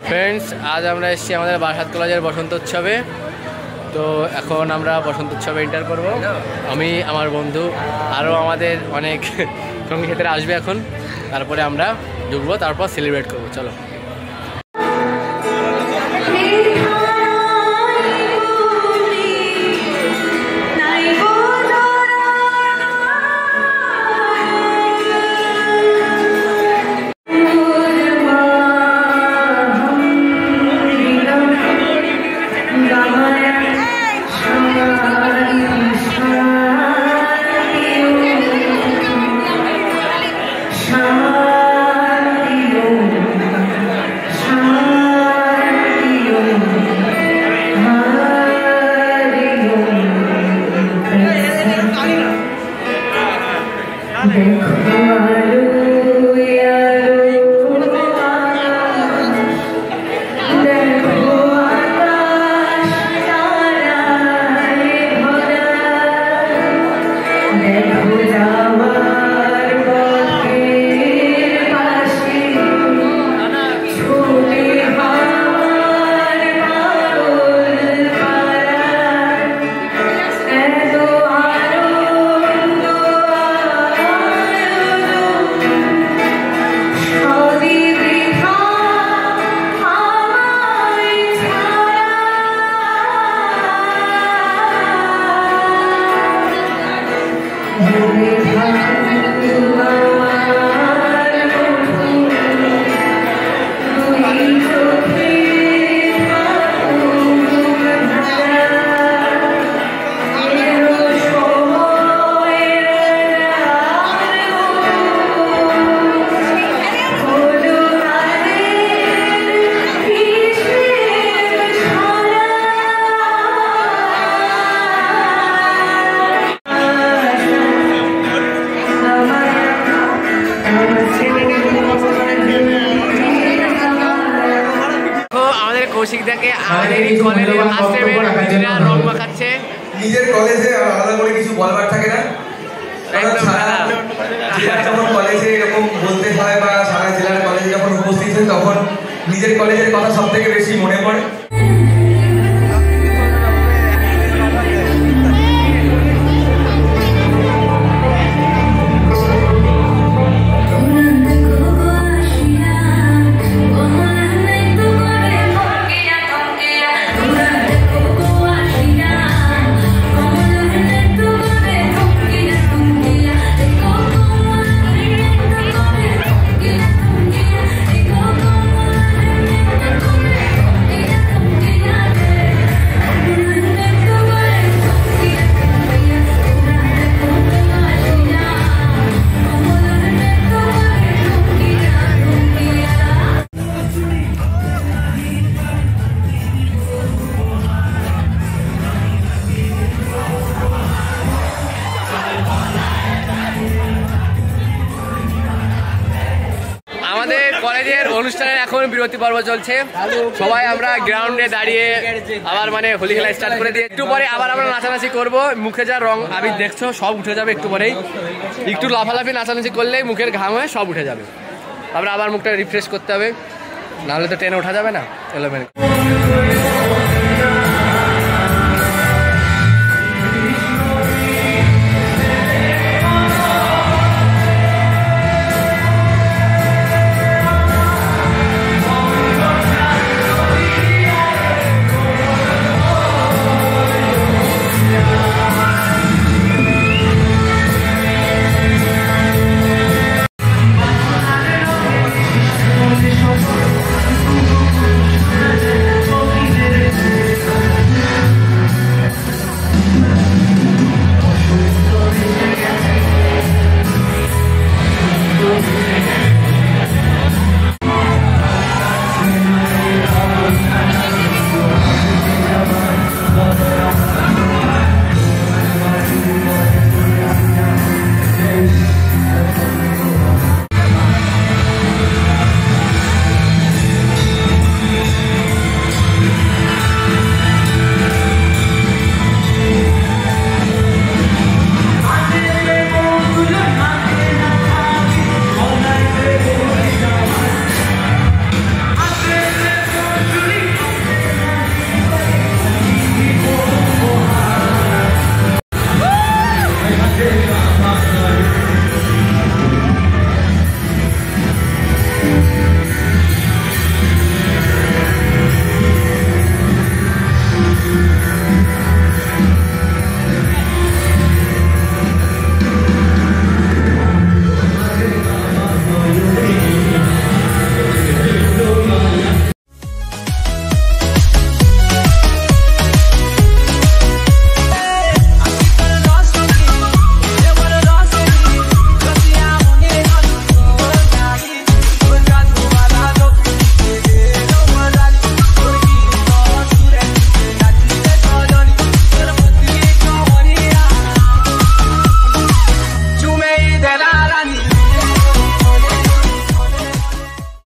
Friends, আজ আমরা এসেছি আমাদের বারাসাত কলেজের বসন্ত উৎসবে। তো এখন আমরা বসন্ত উৎসবে এন্টার করব। আমি, আমার বন্ধু, আরও আমাদের অনেক সঙ্গী সাথীরা আসবে এখন। তারপরে আমরা ঢুকবো, তারপর সেলিব্রেট করবো। চলো। কৌশিকদাকে আমাদের কলেজে আসতে রং মাখাচ্ছে। নিজের কলেজে আলাদা করে কিছু বলবার থাকে না, যখন কলেজে এরকম বলতে হয় বা সারা জেলার কলেজে যখন উপস্থিত হয় তখন নিজের কলেজের কথা সব থেকে বেশি মনে পড়ে। আমাদের কলেজের অনুষ্ঠানের এখন বিরতি পর্ব চলছে। সবাই আমরা গ্রাউন্ডে দাঁড়িয়ে আবার হোলি খেলা স্টার্ট করে দিয়ে একটু পরে আবার আমরা নাচানাচি করব। মুখে যা রং আবির দেখছো সব উঠে যাবে একটু পরেই। একটু লাফালাফি নাচানাচি করলেই মুখের ঘাম হয়ে সব উঠে যাবে। তারপরে আবার মুখটা রিফ্রেশ করতে হবে, নাহলে তো ট্রেনে ওঠা যাবে না।